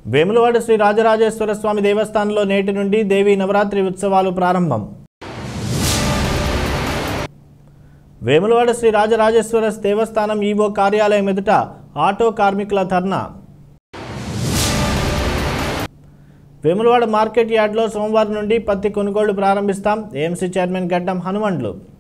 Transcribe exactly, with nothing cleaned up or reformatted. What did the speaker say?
వేములవాడ శ్రీ రాజరాజేశ్వర స్వామి దేవస్థానంలో నేటి నుండి దేవీ నవరాత్రి ఉత్సవాలు ప్రారంభం. వేములవాడ శ్రీ రాజరాజేశ్వర దేవస్థానం ఈవో కార్యాలయం ఎదుట ఆటో కార్మికుల ధర్నా. వేములవాడ మార్కెట్ యార్డ్లో సోమవారం నుండి పత్తి కొనుగోళ్లు ప్రారంభిస్తాం. ఏఎంసీ చైర్మన్ గడ్డం హనుమండ్లు.